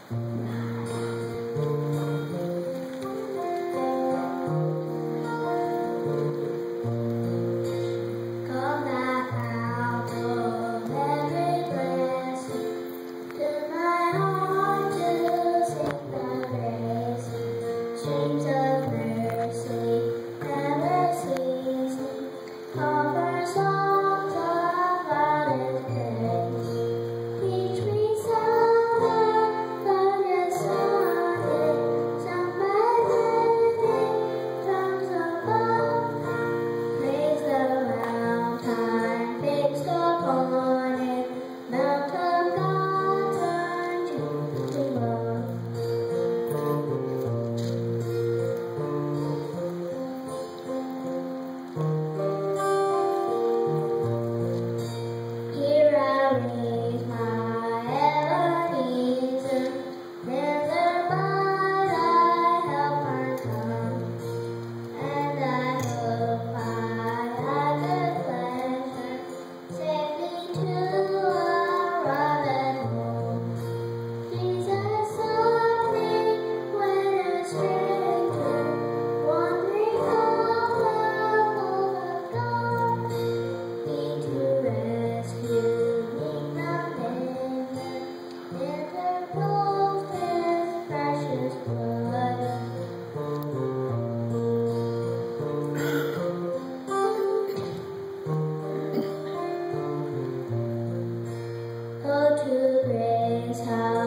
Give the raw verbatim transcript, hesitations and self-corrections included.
Streams of mercy never cease, offer songs of loudest praise. Teach me sound from your sonnet, sung by lifting drums above. Praise the mountain fixed upon it, mount of God's unchanging love. Raise my Ebenezer, neither but I help my tongue, and I hope by thy good pleasure save me to arrive at home. Jesus sought me when a stranger, wandering off the fold of God, he to rescue. Oh, to grace, how